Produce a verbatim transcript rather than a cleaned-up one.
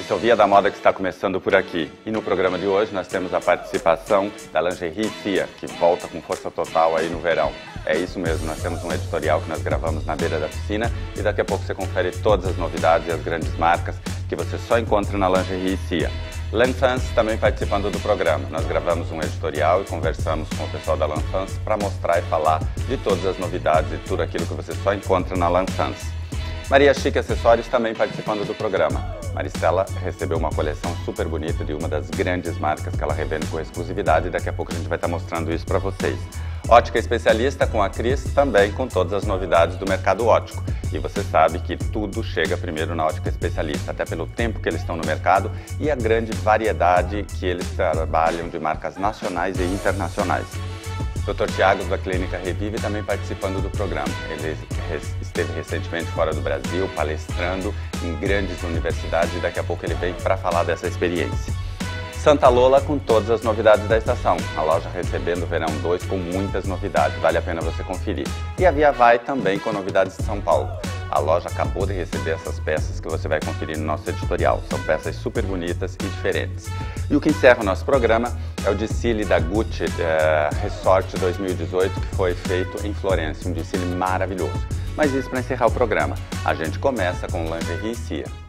Esse é o Via da Moda que está começando por aqui. E no programa de hoje nós temos a participação da Lingerie Cia, que volta com força total aí no verão. É isso mesmo, nós temos um editorial que nós gravamos na beira da piscina e daqui a pouco você confere todas as novidades e as grandes marcas que você só encontra na Lingerie Cia. Lanfans também participando do programa. Nós gravamos um editorial e conversamos com o pessoal da Lanfans para mostrar e falar de todas as novidades e tudo aquilo que você só encontra na Lanfans. Maria Chique Acessórios também participando do programa. Maristela recebeu uma coleção super bonita de uma das grandes marcas que ela revende com exclusividade e daqui a pouco a gente vai estar mostrando isso para vocês. Ótica Especialista com a Cris, também com todas as novidades do mercado óptico. E você sabe que tudo chega primeiro na Ótica Especialista, até pelo tempo que eles estão no mercado e a grande variedade que eles trabalham de marcas nacionais e internacionais. doutor Tiago, da Clínica Revive, também participando do programa. Ele esteve recentemente fora do Brasil, palestrando em grandes universidades e daqui a pouco ele vem para falar dessa experiência. Santa Lola com todas as novidades da estação. A loja recebendo o Verão dois com muitas novidades, vale a pena você conferir. E a Via Vai também com novidades de São Paulo. A loja acabou de receber essas peças que você vai conferir no nosso editorial. São peças super bonitas e diferentes. E o que encerra o nosso programa é o desfile da Gucci é, Resort dois mil e dezoito, que foi feito em Florença. Um desfile maravilhoso. Mas isso para encerrar o programa. A gente começa com Lingerie Cia.